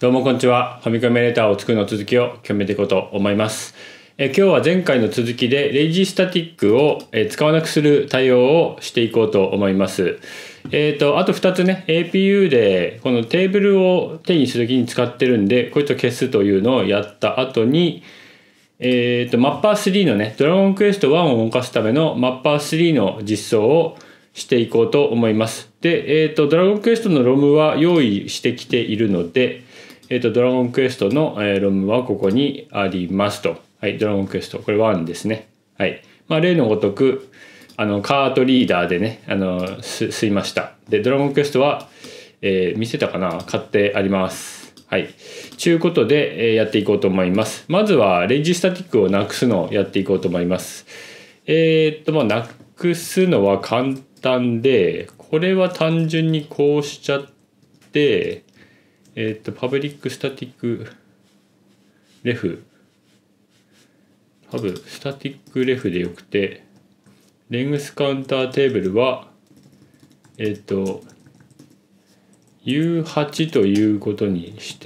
どうもこんにちは。ファミコンエミュレーターを作るの続きを極めていこうと思います。今日は前回の続きでレイジースタティックを使わなくする対応をしていこうと思います。あと2つね APU でこのテーブルを手にするときに使ってるんで、こいつを消すというのをやった後にマッパー3のねドラゴンクエスト1を動かすためのマッパー3の実装をしていこうと思います。で、ドラゴンクエストのロムは用意してきているので、ドラゴンクエストのロムはここにありますと。はい、ドラゴンクエストこれ1ですね。はい、例のごとくカートリーダーでね吸いました。でドラゴンクエストは、見せたかな、買ってあります。はい、ということで、やっていこうと思います。まずはレイジースタティックをなくすのをやっていこうと思います。なくすのは簡単で、これは単純にこうしちゃってパブリックスタティックレフスタティックレフでよくて、レングスカウンターテーブルはU8 ということにして、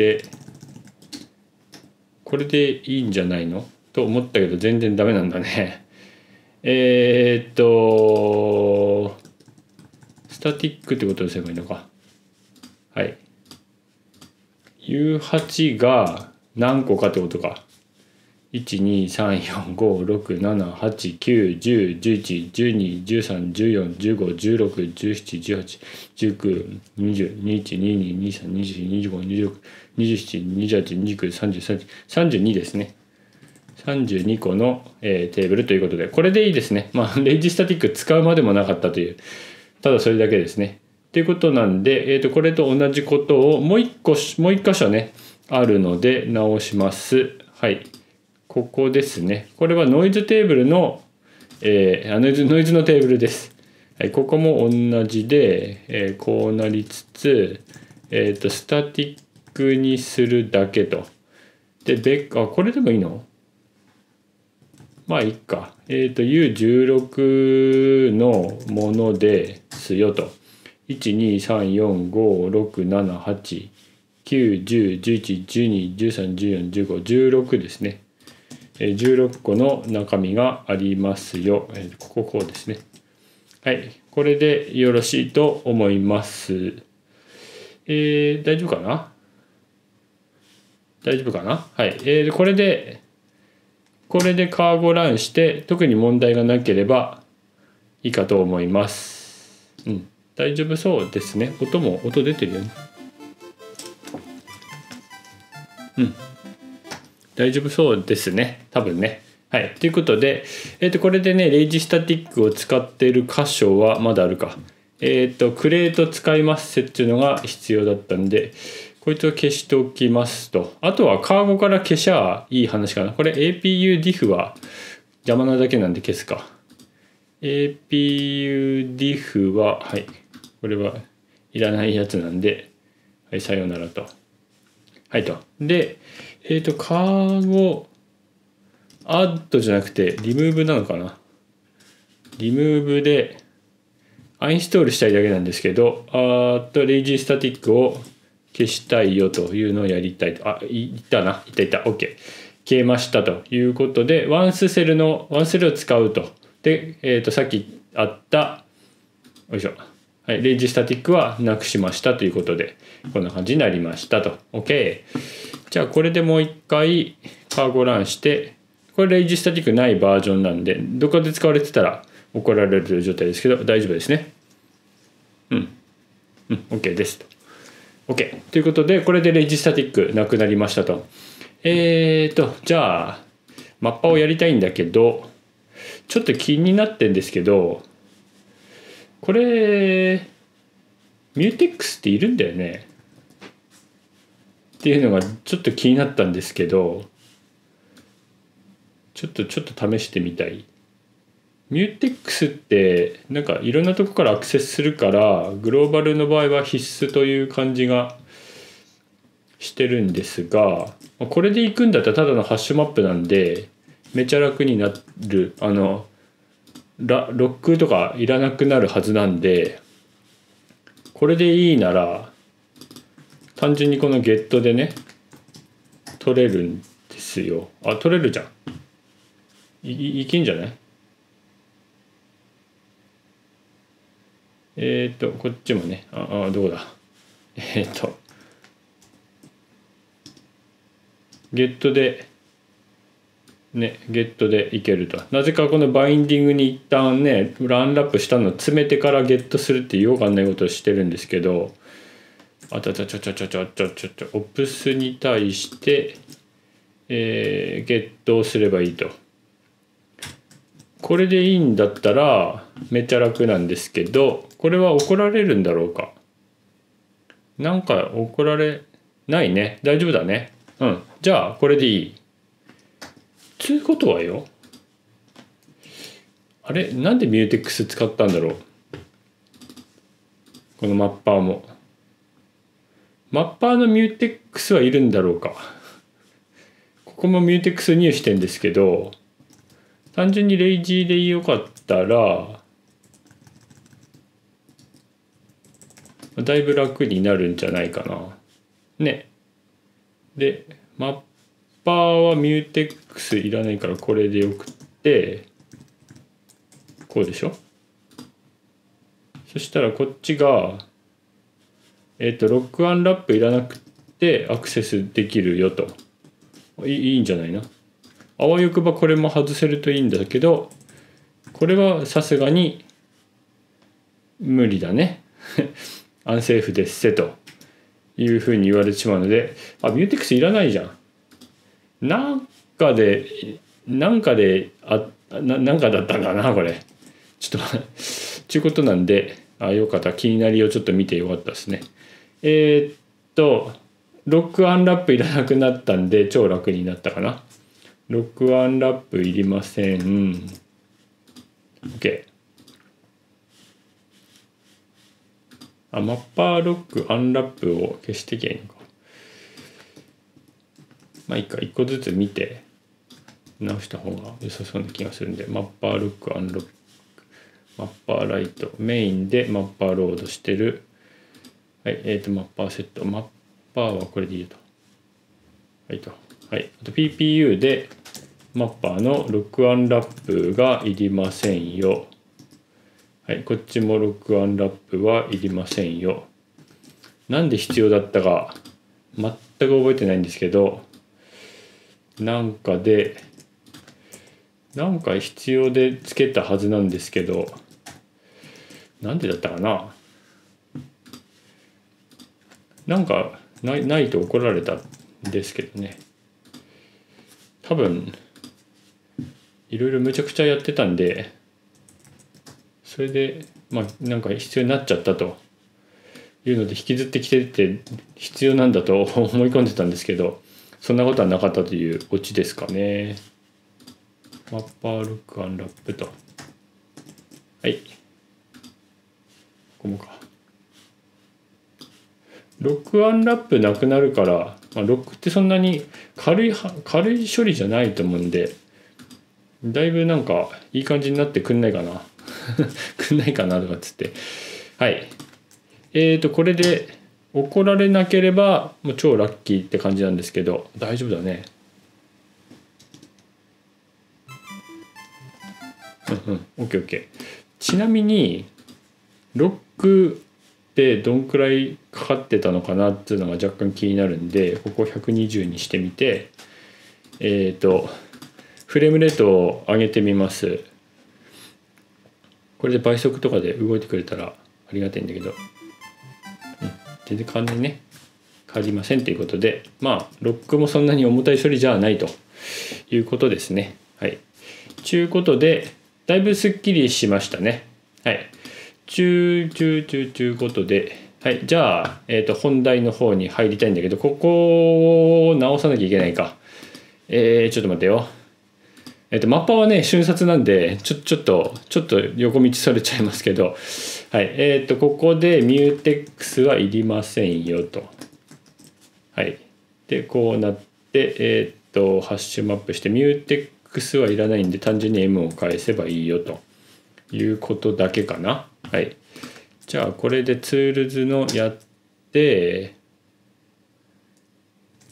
これでいいんじゃないのと思ったけど全然ダメなんだね。スタティックってことにすればいいのか。はい、U8 が何個かってことか。12345678910111213141516171819202122232425262728293032ですね。32個の、テーブルということで、これでいいですね。レイジスタティック使うまでもなかったという、ただそれだけですね。ということなんで、これと同じことをもう一箇所ねあるので直します。はい、ここですね。これはノイズテーブルの、ノイズのテーブルです。はい、ここも同じで、こうなりつつ、スタティックにするだけと。で、これでもいいの？いいか。U16 のものですよと。12345678910111213141516ですね。16個の中身がありますよ。こうですね。はい、これでよろしいと思います。大丈夫かな？はい、これでカーゴランして特に問題がなければいいかと思います。大丈夫そうですね。音出てるよね。大丈夫そうですね、多分ね。はい、ということで、これでねレイジスタティックを使っている箇所はまだあるか。クレート使いますっていうのが必要だったんで、こいつを消しておきますと。あとはカーゴから消しゃいい話かな。これ APU diff は邪魔なだけなんで消すか。APU diff ははい、これはいらないやつなんで、はい、さようならと。はいと。でカーゴアッドじゃなくてリムーブなのかな。リムーブでアインストールしたいだけなんですけど、レイジースタティックを消したいよというのをやりたいと。いった OK。消えましたということで、ワンスセルを使うと。で、さっきあったよいしょ、はい、レイジースタティックはなくしましたということで、こんな感じになりましたと。 OK。 じゃあこれでもう一回カーゴランして、これレイジースタティックないバージョンなんで、どこで使われてたら怒られる状態ですけど大丈夫ですね。OK ですと。OK ということで、これでレイジースタティックなくなりましたと。じゃあマッパをやりたいんだけど、ちょっと気になってんですけど、これミューテックスっているんだよねっていうのがちょっと気になったんですけど、ちょっと試してみたい。ミューテックスってなんかいろんなとこからアクセスするから、グローバルの場合は必須という感じがしてるんですが、これでいくんだったらただのハッシュマップなんでめちゃ楽になる。ロックとかいらなくなるはずなんで、これでいいなら単純にこのゲットでね取れるんですよ。あ、取れるじゃん。いけんじゃない？こっちもね、どこだ。ゲットでゲットでいけると。なぜかこのバインディングに一旦ねアンラップしたのを詰めてからゲットするっていうよくわかんないことをしてるんですけど、オプスに対して、ゲットをすればいいと。これでいいんだったらめっちゃ楽なんですけど、これは怒られるんだろうか。なんか怒られないね。大丈夫だね。うん。じゃあこれでいい。つうことはよ。あれ、なんでミューテックス使ったんだろう。このマッパーも。マッパーのミューテックスはいるんだろうか。ここもミューテックス入してんですけど、単純にレイジーでよかったらだいぶ楽になるんじゃないかな。ね。で、マッパーはミューテックスいらないからこれでよくって、こうでしょ。そしたらこっちがロックアンラップいらなくてアクセスできるよと。いいんじゃないの。あわよくばこれも外せるといいんだけど、これはさすがに無理だね。アンセーフですせというふうに言われてしまうので、ミューテックスいらないじゃん。なんかだったんだなこれ。ちょっとちゅうことなんで、よかった。気になりをちょっと見てよかったですね。ロックアンラップいらなくなったんで超楽になったかな。ロックアンラップいりません。OK。マッパーロックアンラップを消してきゃいいのか。まあいいか、一個ずつ見て直した方が良さそうな気がするんで、マッパーロックアンロック、マッパーライト、メインでマッパーロードしてる。はい、マッパーセット、マッパーはこれでいいと。はいと。はい、あと PPU でマッパーのロックアンラップがいりませんよ。はい、こっちもロックアンラップはいりませんよ。なんで必要だったか全く覚えてないんですけど、なんか必要でつけたはずなんですけど、なんでだったかな。なんかないと怒られたんですけどね。多分いろいろむちゃくちゃやってたんで、それでなんか必要になっちゃったというので引きずってきてて必要なんだと思い込んでたんですけど、そんなことはなかったというオチですかね。マッパーロックアンラップと、はい、ここもか。ロックアンラップなくなるから、ロックってそんなに軽い処理じゃないと思うんで、だいぶなんかいい感じになってくんないかなくんないかなとかっつって、はい、これで怒られなければもう超ラッキーって感じなんですけど、大丈夫だね。OKOK。ちなみにロックってどんくらいかかってたのかなっていうのが若干気になるんで、ここ120にしてみて、フレームレートを上げてみます。これで倍速とかで動いてくれたらありがたいんだけど、全然変わんないね。変わりませんということで、ロックもそんなに重たい処理じゃないということですね。はい。ということで、だいぶすっきりしましたね。はい。ということで、はい。じゃあ、本題の方に入りたいんだけど、ここを直さなきゃいけないか。ちょっと待ってよ。マッパーはね瞬殺なんでちょっと横道それちゃいますけど、はい、ここでミューテックスはいりませんよと。はい。でこうなってハッシュマップしてミューテックスはいらないんで単純に M を返せばいいよということだけかな。はい。じゃあこれでツールズのやって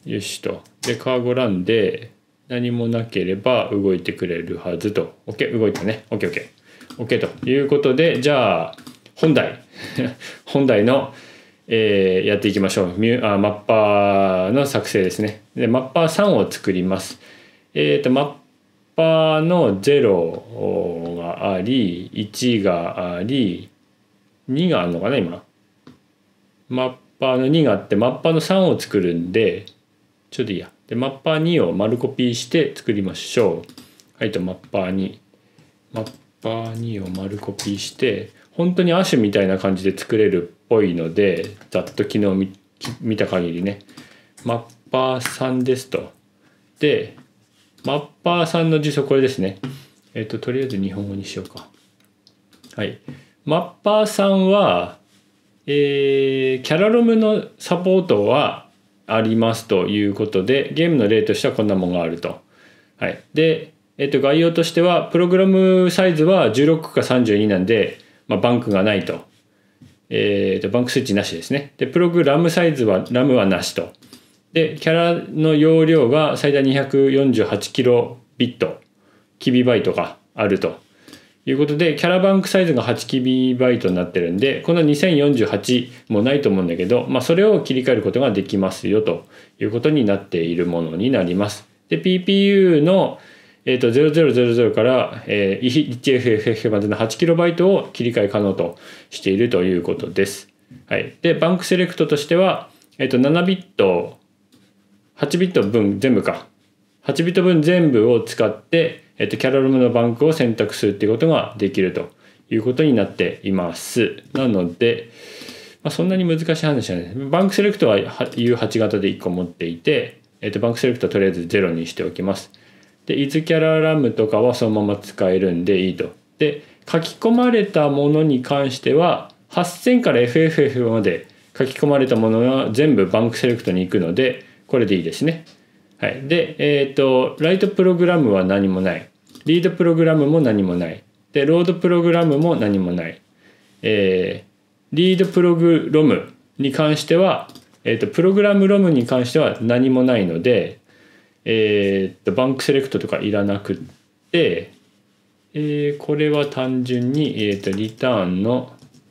よしと。でカーゴランで何もなければ動いてくれるはずと。 OK 動いたね。 OKOK ということで、じゃあ本題本題の、やっていきましょう。マッパーの作成ですね。でマッパー3を作ります。マッパーの0があり1があり2があるのかな。今マッパーの2があって、マッパーの3を作るんでちょっといいや。でマッパー2を丸コピーして作りましょう。はいとマッパー2を丸コピーして、本当にアッシュみたいな感じで作れるっぽいので、ざっと昨日見た限りね、マッパー3ですと。でマッパー3の辞書これですね。とりあえず日本語にしようか。はい。マッパー3は、キャラロムのサポートはありますということで、ゲームの例としてはこんなものがあると。はい。で、概要としてはプログラムサイズは16か32なんで、バンクがないと。バンクスイッチなしですね。でプログラムサイズはラムはなしと。でキャラの容量が最大248キロビットキビバイトがあるということで、キャラバンクサイズが8キビバイトになってるんで、この2048もないと思うんだけど、それを切り替えることができますよということになっているものになります。で PPU の0000から 1FFF までの 8KB を切り替え可能としているということです。はい、でバンクセレクトとしては、7ビット8ビット分全部か8ビット分全部を使って、キャラロムのバンクを選択するっていうことができるということになっています。なので、そんなに難しい話じゃないです。バンクセレクトは U8 型で1個持っていて、バンクセレクトはとりあえず0にしておきます。でイズキャララムとかはそのまま使えるんでいいと。で書き込まれたものに関しては8000から FFF まで書き込まれたものは全部バンクセレクトに行くので、これでいいですね。はい、で、ライトプログラムは何もない。リードプログラムも何もない。でロードプログラムも何もない。リードプログロムに関しては、プログラムロムに関しては何もないので、バンクセレクトとかいらなくって、これは単純に、リターンの、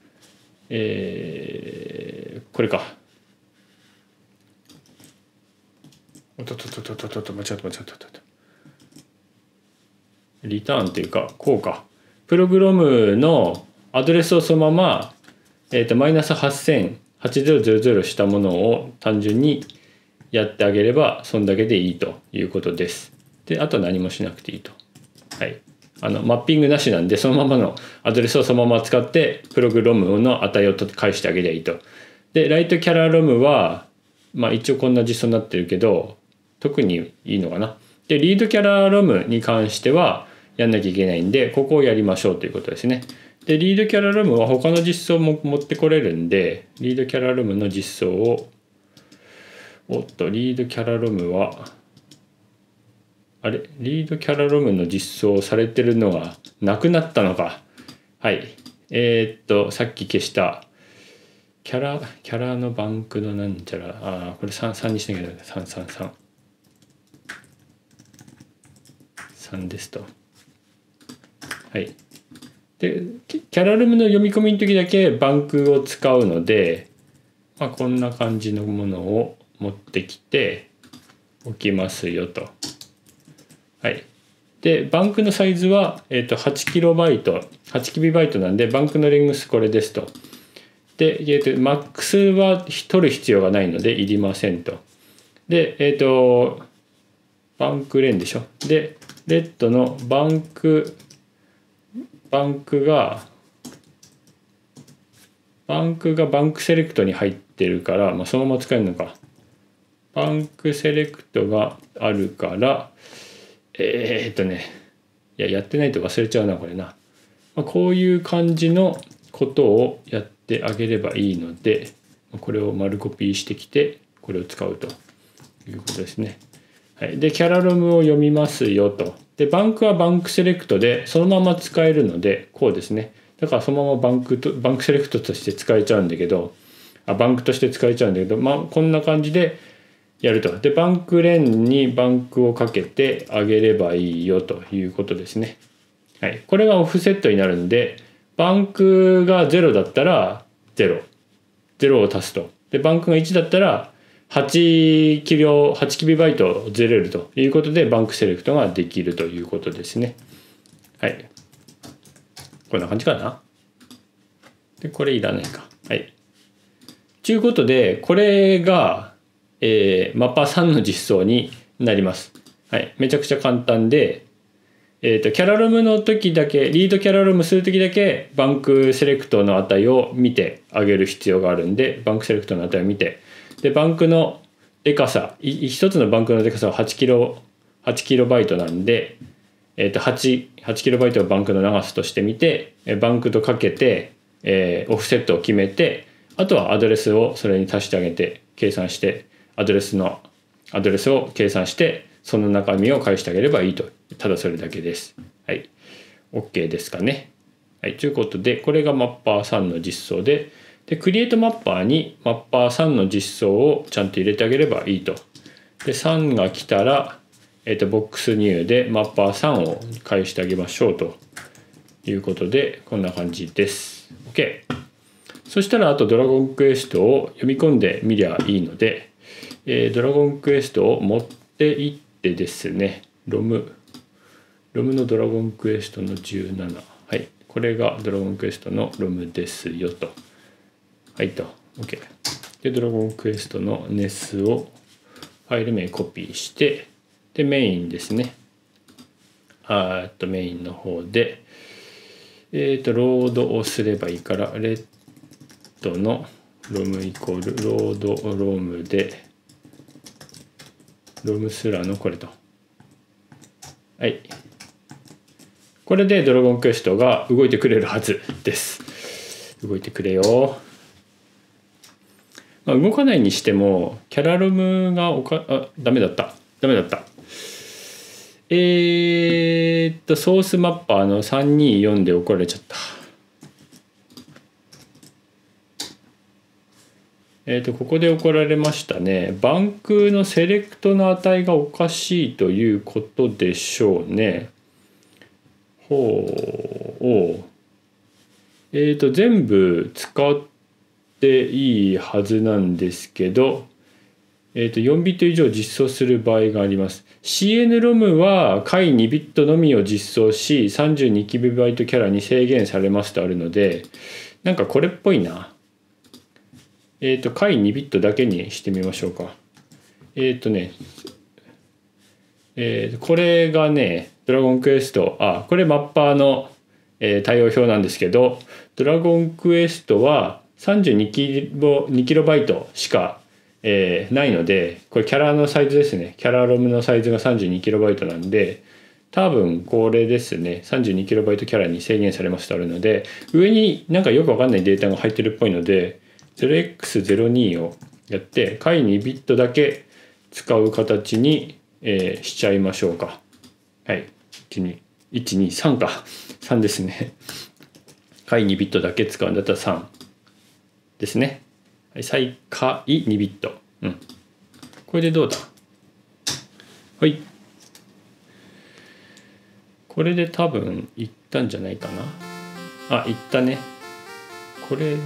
これか。間違った。リターンっていうかこうか。プログラムのアドレスをそのまま、マイナス8000したものを単純にやってあげればそんだけでいいということです。であと何もしなくていいと。はい。マッピングなしなんでそのままのアドレスをそのまま使ってプログラムの値を返してあげればいいと。でライトキャラロムは一応こんな実装になってるけど特にいいのかな。でリードキャラロムに関してはやんなきゃいけないんでここをやりましょうということですね。でリードキャラロムは他の実装も持ってこれるんで、リードキャラロムの実装をリードキャラロムはリードキャラロムの実装されてるのがなくなったのか。はい。さっき消したキャラのバンクのなんちゃら、これ3にしなきゃいけない。3ですと。はい。でキャラロムの読み込みの時だけバンクを使うので、こんな感じのものを持ってきておきますよと。はい。でバンクのサイズは、8KB 8KB なんでバンクのレングスこれですと。で、マックスは取る必要がないのでいりませんと。でバンクレンでしょ。でレッドのバンクがバンクセレクトに入ってるから、そのまま使えるのか。バンクセレクトがあるからやってないと忘れちゃうなこれな。こういう感じのことをやってあげればいいので、これを丸コピーしてきてこれを使うということですね。はい、でキャラロムを読みますよと。でバンクはバンクセレクトでそのまま使えるのでこうですね。だからそのままバンクセレクトとして使えちゃうんだけど、バンクとして使えちゃうんだけど、こんな感じでやると。でバンク連にバンクをかけてあげればいいよということですね。はい、これがオフセットになるんで、バンクが0だったら0を足すと。でバンクが1だったら8キロバイトずれるということで、バンクセレクトができるということですね。はい、こんな感じかな。でこれいらないか。はい。ということでこれが、マッパー3の実装になります。はい、めちゃくちゃ簡単で、キャラロムの時だけ、リードキャラロムする時だけバンクセレクトの値を見てあげる必要があるんで、バンクセレクトの値を見て、でバンクのでかさ、一つのバンクのでかさは8キロバイトなんで、8キロバイトをバンクの長さとしてみて、バンクとかけて、オフセットを決めて、あとはアドレスをそれに足してあげて計算して、アドレスを計算してその中身を返してあげればいいと。ただそれだけです。はい。OK ですかね。はい。ということでこれがマッパー3の実装で、クリエイトマッパーにマッパー3の実装をちゃんと入れてあげればいいと。で3が来たら、ボックスニューでマッパー3を返してあげましょうということで、こんな感じです。OK。そしたらあとドラゴンクエストを読み込んでみりゃいいので、ドラゴンクエストを持っていってですね、ロムのドラゴンクエストの17、はい、これがドラゴンクエストのロムですよと。はいと OK で、ドラゴンクエストの NES をファイル名コピーして、でメインですね、メインの方でロードをすればいいから、レッドのロムイコールロードロムでロムスラのこれと。はい。これでドラゴンクエストが動いてくれるはずです。動いてくれよ。動かないにしてもキャラロムがダメだった。ソースマッパーの324で怒られちゃった。ここで怒られましたね。バンクのセレクトの値がおかしいということでしょうね。全部使っていいはずなんですけど、4ビット以上実装する場合があります。CN-ROM は解2ビットのみを実装し 32KB キャラに制限されますとあるので、なんかこれっぽいな。解2ビットだけにしてみましょうか。これがね、ドラゴンクエスト、これマッパーの、対応表なんですけど、ドラゴンクエストは32キロバイトしか、ないので、これキャラのサイズですね。キャラロムのサイズが32キロバイトなんで、多分これですね、32キロバイトキャラに制限されますとあるので、上になんかよくわかんないデータが入ってるっぽいので、0x02 をやって解2ビットだけ使う形に、しちゃいましょうか。はい、123か3ですね。解2ビットだけ使うんだったら3ですね。はい、再解2ビット、これでどうだ。はい、これで多分いったんじゃないかな。いったね。これは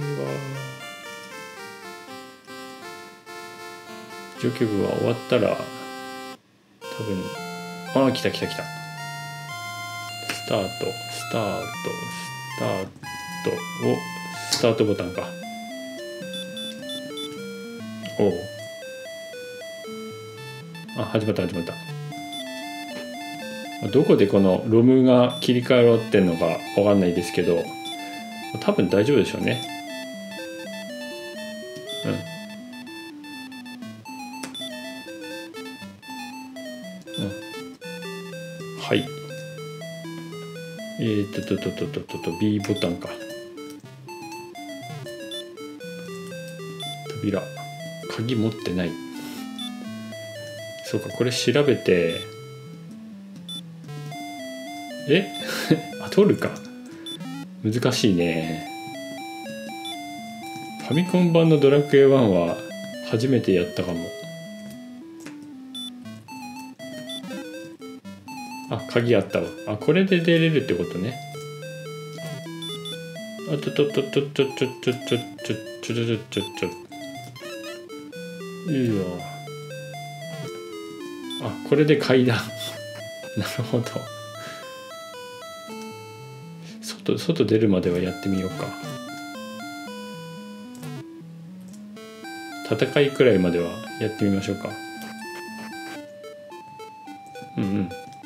上級部が終わったら多分来たスタートボタンか。始まった。どこでこのロムが切り替えろってんのかわかんないですけど、多分大丈夫でしょうね。はい。B ボタンか。扉。鍵持ってない。そうか、これ調べて。取るか。難しいね。ファミコン版のドラクエ1は初めてやったかも。 あ、鍵あったわ。あ、これで出れるってことね。あとととととととととととといいよ。あ、これで階段。なるほど。外出るまではやってみようか。戦いくらいまではやってみましょうか。うんうん。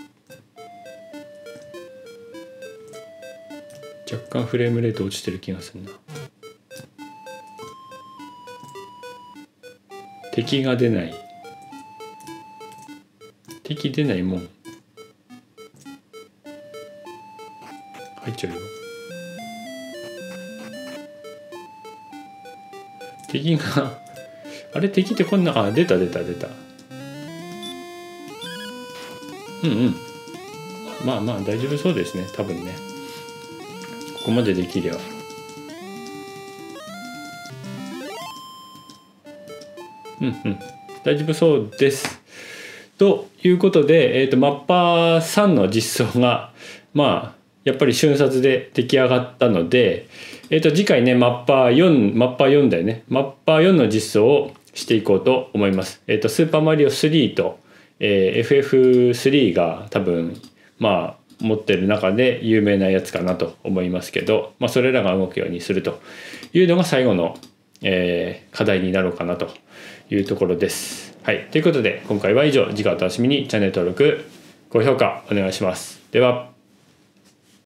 若干フレームレート落ちてる気がするな。敵が出ない。敵出ないもん。入っちゃうよ。敵があれ、敵ってこんな、あ、出た。うんうん。まあまあ大丈夫そうですね、多分ね。ここまでできりゃ。うんうん。大丈夫そうです。ということで、マッパー3の実装が、まあ、やっぱり瞬殺で出来上がったので、次回ね、マッパー4だよね。マッパー4の実装をしていこうと思います。スーパーマリオ3と、FF3 が多分、まあ、持ってる中で有名なやつかなと思いますけど、まあ、それらが動くようにするというのが最後の、課題になろうかなというところです。はい、ということで今回は以上。次回お楽しみに。チャンネル登録、高評価お願いします。では。